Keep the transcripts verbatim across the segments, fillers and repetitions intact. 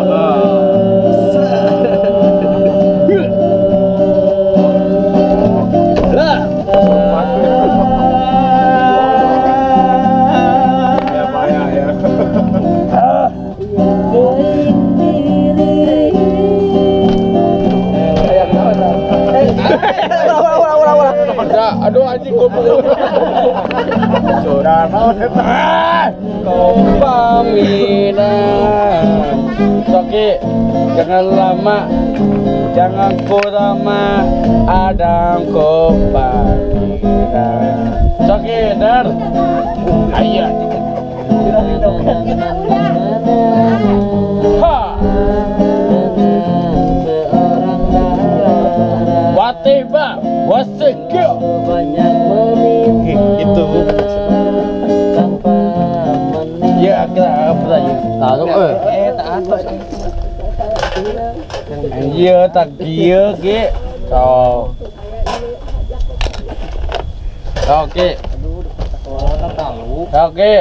Aduh anjing goblok. Curang naon eta? Kopamina. Soki, jangan lama. Jangan kurama adang kopamina. Soki, dar. Aya. Ha. Watiba, wasekyo. Banyak menimpa Itu. Ya, kita apa tadi? Tahu eh. Eh, tak ada. Iya, tak dia ke. So. Oke. Oke.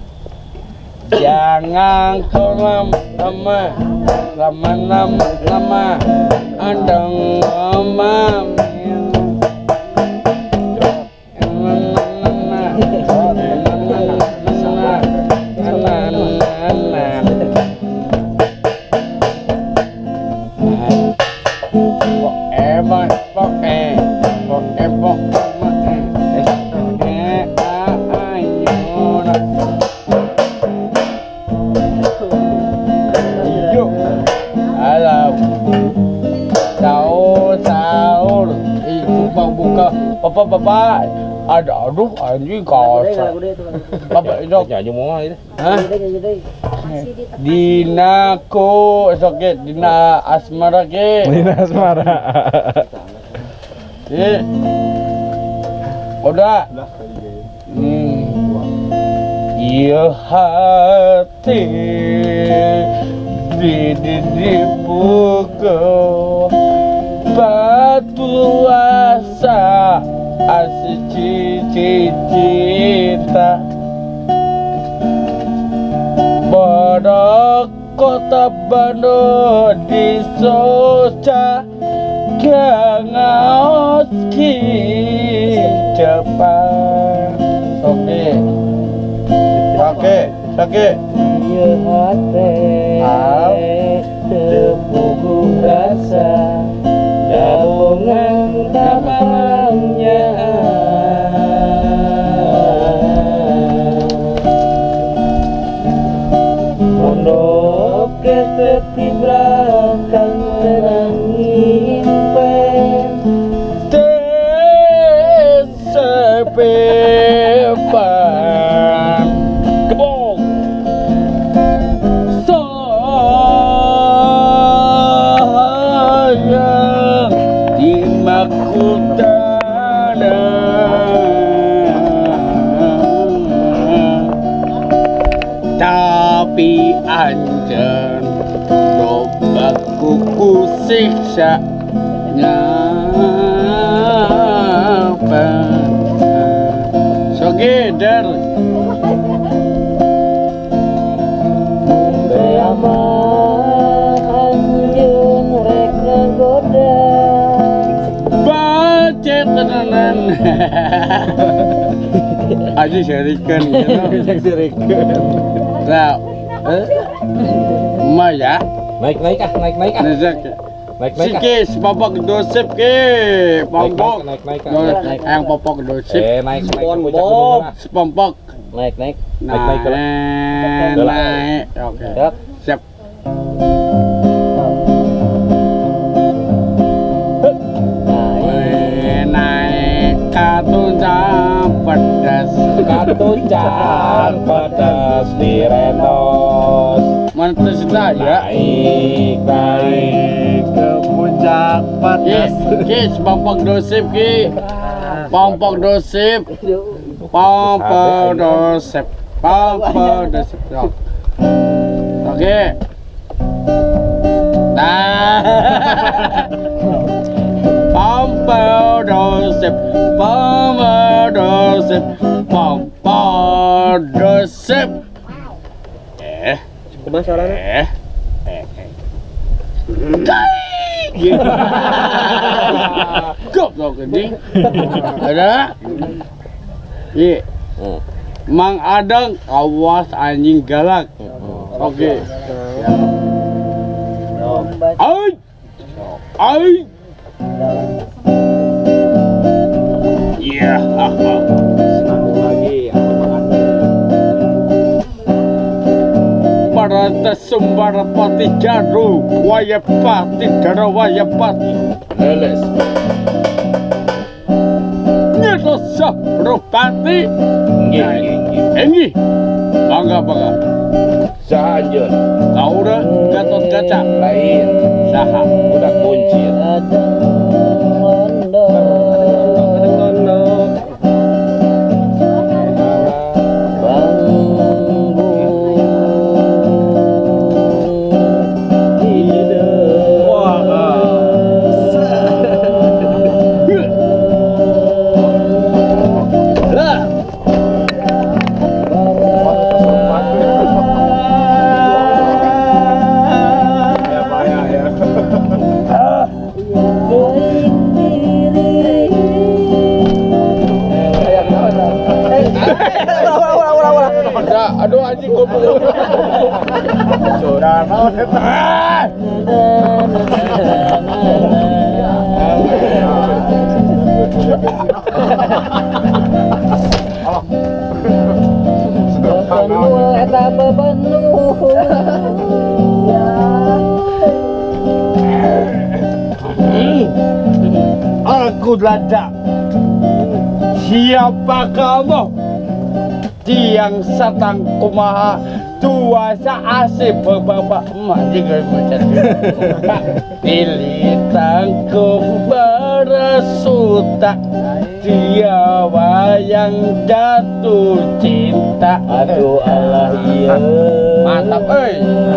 Jangan kolam lama, lama lama lama, andang lama. Bapak, ada aduh anjing kotor. Bapak itu nyanyi mau ini. Hah? Dina ko soke dina asmara ke. Dina asmara. Eh. Udah. Hmm. Iya hati di di di buku batu asa asli cinta bodoh kota Bandung di Soca gangaos ki cepat. Oke oke oke Iya hati terpukul rasa gabungan tamannya mondok ketetibrakan terangin pen tesepepan kebong sayang di Makutana tapi anjen coba kuku siksa ngapa sogeder beama anjeun rek ngagoda bacet tenanan aja syarikan gitu syarikan nah eh Maya naik naik ah naik naik ah rezek naik naik ah sikis popok dosep ke popok naik naik naik yang popok dosep eh naik naik bocah sepompok naik naik naik naik naik oke siap naik katunjang pedas katunjang pedas di Renos mantes dah ya naik naik ke puncak pedas kis pompok dosip ki pompok dosip pompok dosip pompok dosip oke nah pompok dosip pompok dosip pompok dosip eh masalahnya eh eh Goblok ini. Ada? Iya. Mang Adang, awas anjing galak. Oke. Ai. Ai. Iya. lagi Parata sumbar pati jaru, wayapati dara wayapati. leles Nyeto sabrupati. nggih nggih nggih Engi. Bangga bangga. sahanjeun Kau udah gatot kaca. lain Saha. udah kuncir Ya, aduh anjing goblok. Curang naon eta. Eta beban Aku lada. Siapa kamu? Tiang satang kumaha tuasa asih bapak emak juga macam Dilitangku berasuta dia wayang jatuh cinta. Aduh Allah iya. Mantap euy.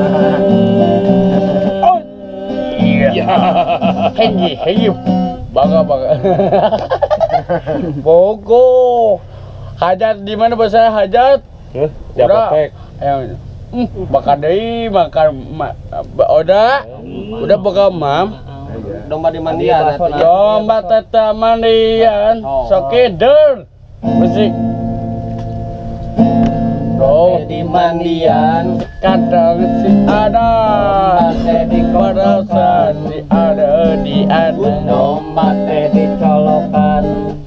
Oh iya. Hengi hengi bangga bangga. Bogo. Hajat di mana bahasa hajat? Heh, Japek. Yang hmm, makan deui makan ma, udah udah boga mam. Domba di mandian Domba tata mandian. Sokeder. Musik. Dom Di mandian kadang si ada di perasaan si ada di ada. domba teh dicolokan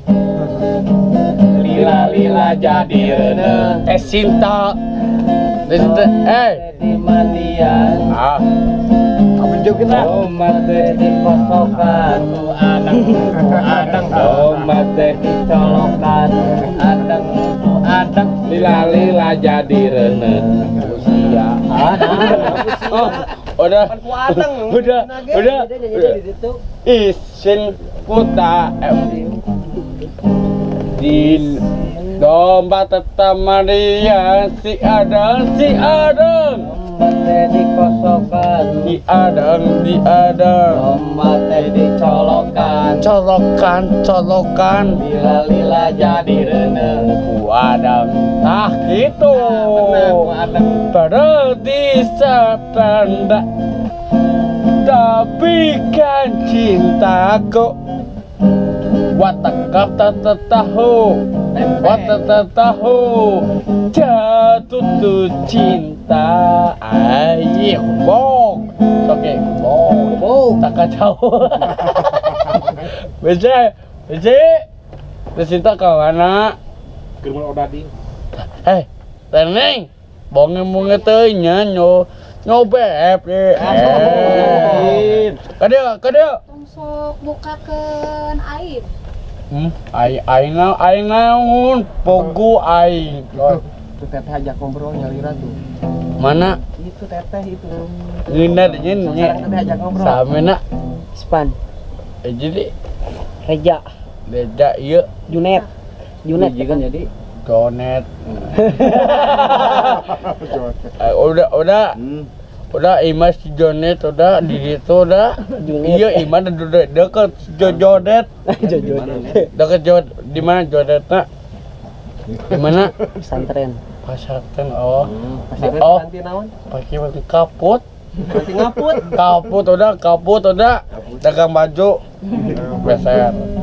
lila-lila jadi reuneuh Eh Sinta. Eh. di mandian Ah. Apa juga kita? domba teh dikosokan adang adang domba teh dicolokan adang adang lila-lila jadi reuneuh usia Oh, udah. Udah, udah. Isin puta di domba tetap Maria si ada si ada domba teh dikosokan si ada si ada domba teh dicolokan colokan colokan lila-lila jadi reuneuh ada nah gitu berarti tanda tapi kan cintaku watakap tak tahu watak tahu jatuh tuh cinta ayo bong oke bong bong tak kacau bisa bisa cinta kawan anak keur odadi eh teneng bonge bonge teh nya nyo nyo beb eh kadeu kadeu sok bukakeun aib. Hmm, ai ai na ai naon pogu ai. Itu teteh ajak ngobrol nyalira tuh. Mana? Itu teteh itu. Ngina nyen nya. Sekarang teteh ajak ngobrol. Samena. Span, Eh jadi Reja, beda ieu Junet. Junet kan jadi donet. Eh, udah udah udah imas si Jonet udah di situ udah iya iman udah deket Jojonet Jojonet. deket Jodet di mana Jodetna di mana Pesantren. pasarten oh Pesantren oh kantin naon? pakai pakai kaput Masih ngaput. Kaput udah, kaput udah. Dagang baju. Beser.